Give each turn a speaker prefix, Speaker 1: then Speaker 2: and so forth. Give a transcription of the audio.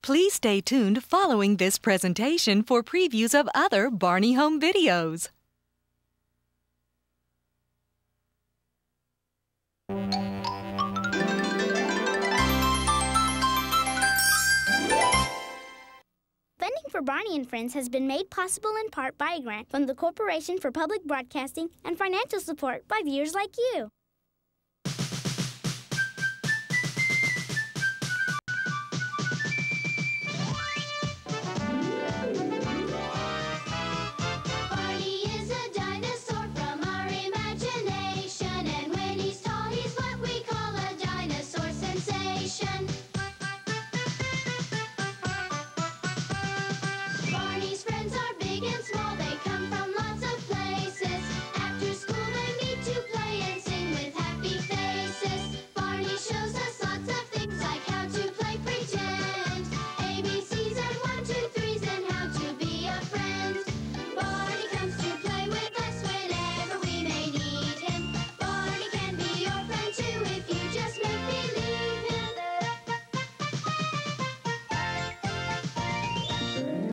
Speaker 1: Please stay tuned following this presentation for previews of other Barney home videos.
Speaker 2: Funding for Barney and Friends has been made possible in part by a grant from the Corporation for Public Broadcasting and financial support by viewers like you.